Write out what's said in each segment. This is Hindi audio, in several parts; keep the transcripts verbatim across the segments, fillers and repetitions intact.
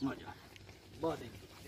मजा बहुत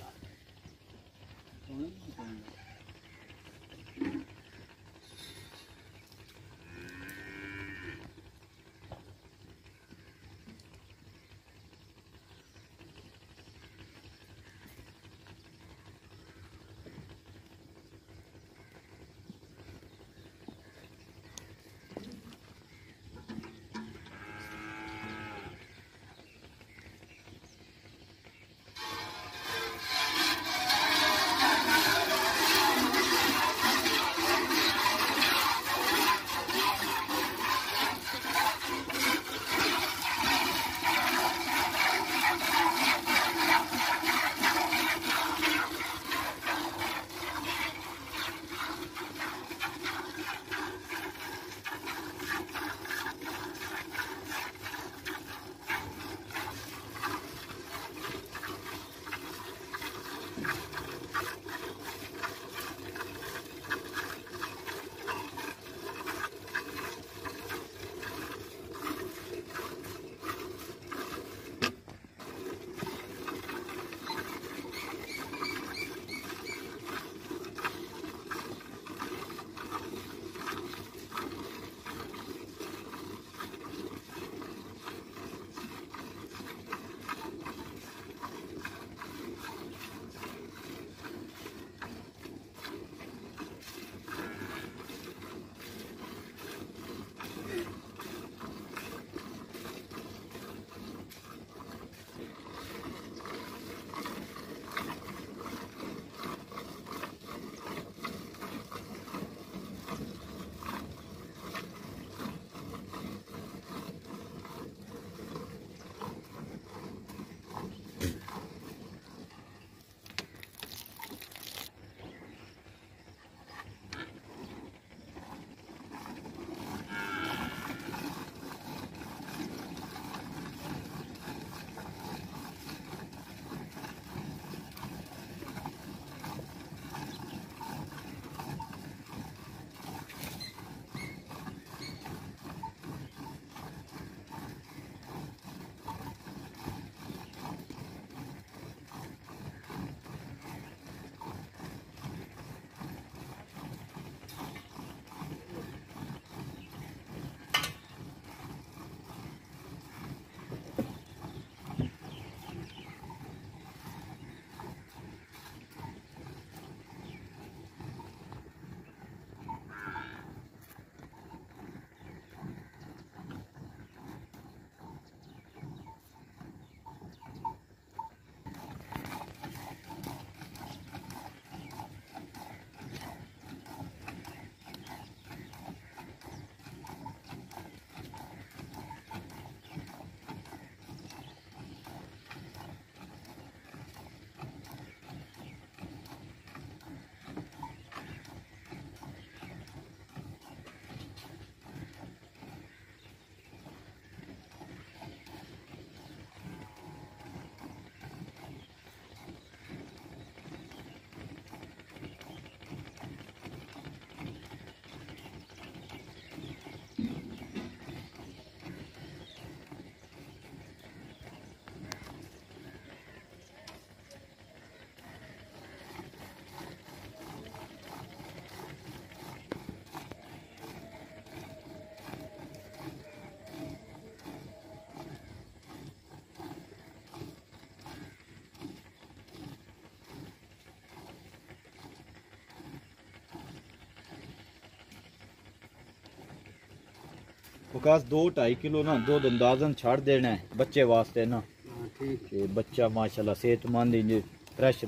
विकास दो ढाई किलो ना दूध अंदाजन छाड़ देना है बच्चे वास्ते ना। ठीक है बच्चा माशाल्लाह सेहतमंद इंज फ्रेश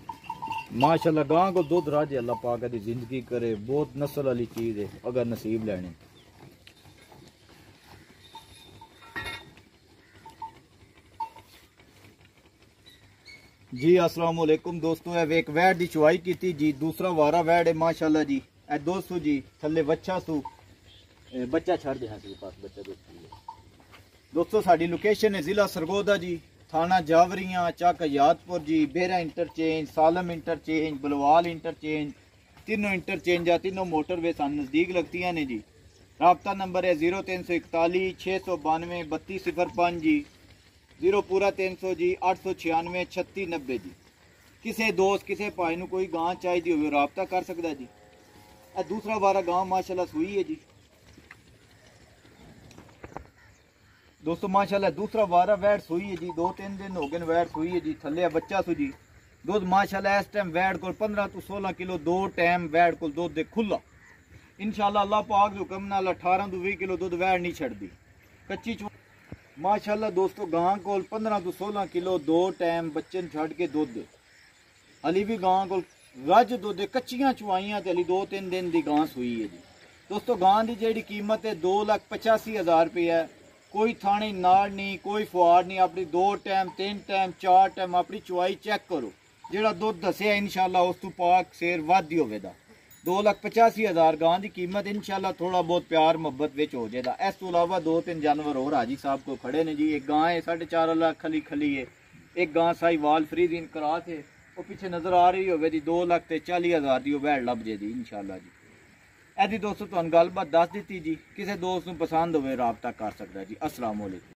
रहे माशाल्लाह। गां को दूध राजे अल्लाह पाक दी जिंदगी करे, बहुत नस्ल वाली चीज है अगर नसीब लेने। जी अस्सलाम वालेकुम दोस्तों, एक वैड दी चुवाई की थी जी, दूसरा वारा वैड है माशाल्लाह जी। ए दोस्तों जी थल्ले बच्चा सू बच्चा छड़ दे हां पास बच्चा दोस्तों दोस्तों साडी लोकेशन है जिला सरगोदा जी, थाना जावरियां, चक हयातपुर जी, Bhera interchange, Salam interchange, Balwal interchange, तीनों इंटरचेंज या तीनों मोटरवे सन नज़दीक लगती हैं ने जी। रब्ता नंबर है जीरो तीन सौ इकतालीस छः सौ बानवे बत्तीस सिफर पाँच जी। जीरो पूरा तीन सौ जी अठ सौ छियानवे छत्ती नब्बे जी। किसी दोस्त किसी भाई नूं कोई गां चाहिए हो राबता कर सकता जी। ए दूसरा वारा गां माशाल्लाह सूई है जी दोस्तों, माशाल्लाह दूसरा वारा वैट सूई है जी। दो तीन दिन हो गए वैट सूई है जी। थले बच्चा सू जी। दुध माशाल्लाह इस टाइम वैट को पंद्रह तो सोलह किलो दो टाइम वैट को दुध दे खुला। इंशाल्लाह अल्लाह पाक दे हुक्म नाल अठारह तो बीस किलो दुध वैट नहीं छड़दी। कच्ची माशाल्लाह दोस्तों गां को पंद्रह तो सोलह किलो दो टाइम बच्चे छड़ के दुध अली भी गां को रज दुध कच्चियां चुवाइयां ते अली दो तीन दिन दी गां सूई है जी। दोस्तों गां दी जेड़ी कीमत है दो लाख पचासी हज़ार रुपये है। कोई थाने नाड़ नहीं, कोई फुआर नहीं। अपनी दो टाइम तीन टाइम चार टाइम अपनी चुवाई चेक करो। जेड़ा दुध दसिया इंशाल्लाह उस तू पाक शेर वध ही होवेगा। दो लाख पचासी हज़ार गां की कीमत इंशाल्लाह थोड़ा बहुत प्यार मुहब्बत विच हो जाएगा। इस तो अलावा दो तीन जानवर और हाजी साहब को खड़े ने जी। एक गां है साढ़े चार लाख खली खली है। एक गां साई वाल फ्री दिन करा थे वो पीछे नजर आ रही होवे जी। दो लाख ते चाली हज़ार की वैड़ लभ जे जी इंशाल्लाह जी। ऐसी दोस्तों तुहानू गलबात दस दी जी। किसी दोस्त नूं पसंद होवे राबता कर सकदा जी। अस्सलाम वालेकुम।